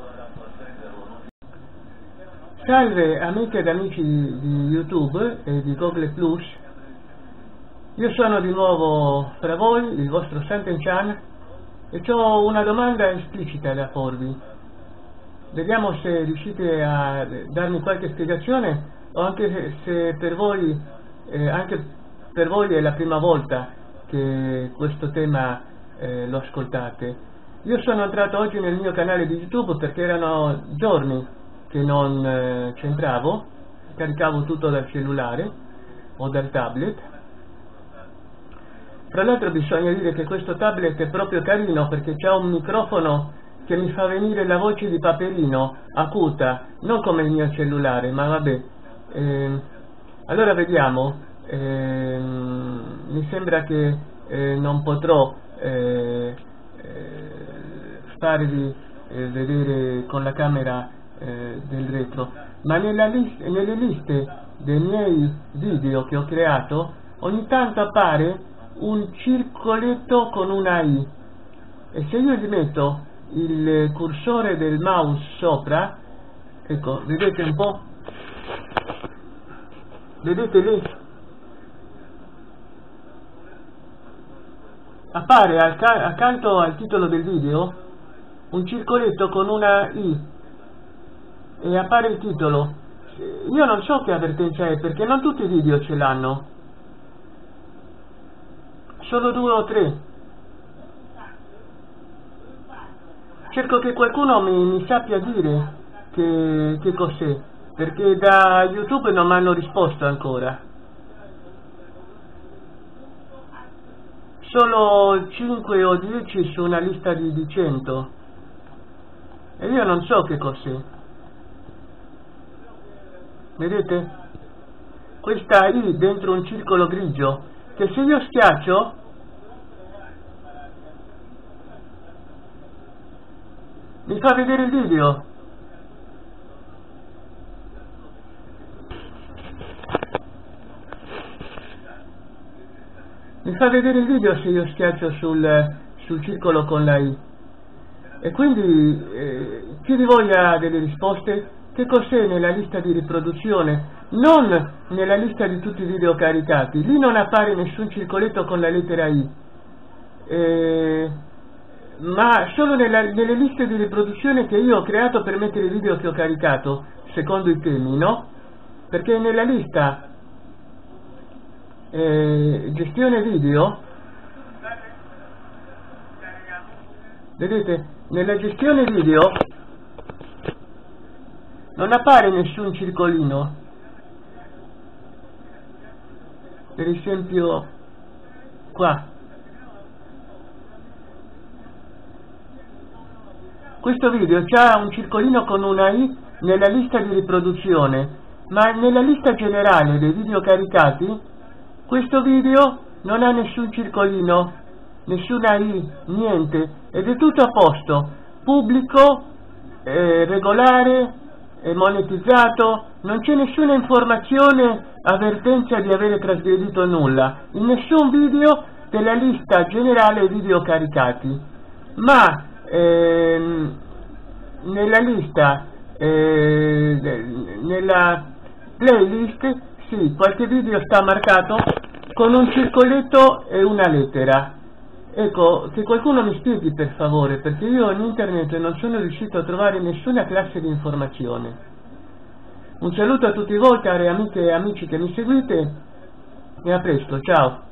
Salve amiche ed amici di YouTube e di Google Plus, io sono di nuovo fra voi, il vostro Sant'Enchan, e ho una domanda esplicita da porvi. Vediamo se riuscite a darmi qualche spiegazione o anche se per voi, anche per voi è la prima volta che questo tema lo ascoltate. Io sono entrato oggi nel mio canale di YouTube perché erano giorni che non c'entravo, caricavo tutto dal cellulare o dal tablet. Tra l'altro bisogna dire che questo tablet è proprio carino perché c'ha un microfono che mi fa venire la voce di Paperino, acuta, non come il mio cellulare, ma vabbè. Allora vediamo, mi sembra che non potrò farvi vedere con la camera del retro, ma nelle liste dei miei video che ho creato ogni tanto appare un circoletto con una I, e se io gli metto il cursore del mouse sopra, ecco, vedete un po', vedete lì, appare accanto al titolo del video un circoletto con una I e appare il titolo. Io non so che avvertenza è, perché non tutti i video ce l'hanno, solo 2 o 3. Cerco che qualcuno mi sappia dire che cos'è, perché da YouTube non mi hanno risposto ancora. Solo 5 o 10 su una lista di 100 e io non so che cos'è. Vedete? Questa I dentro un circolo grigio che se io schiaccio mi fa vedere il video. Mi fa vedere il video se io schiaccio sul circolo con la I. E quindi chi di voi ha delle risposte? Che cos'è nella lista di riproduzione? Non nella lista di tutti i video caricati, lì non appare nessun circoletto con la lettera I, ma solo nelle liste di riproduzione che io ho creato per mettere i video che ho caricato secondo i temi, no? Perché nella lista gestione video, vedete, nella gestione video non appare nessun circolino. Per esempio qua, questo video c'ha un circolino con una I nella lista di riproduzione, ma nella lista generale dei video caricati questo video non ha nessun circolino, nessuna I, niente, ed è tutto a posto, pubblico, regolare, monetizzato, non c'è nessuna informazione, avvertenza di avere trasgredito nulla in nessun video della lista generale video caricati, ma nella lista, nella playlist, sì, qualche video sta marcato con un circoletto e una lettera. Ecco, che qualcuno mi spieghi per favore, perché io in internet non sono riuscito a trovare nessuna classe di informazione. Un saluto a tutti voi, care amiche e amici che mi seguite, e a presto, ciao!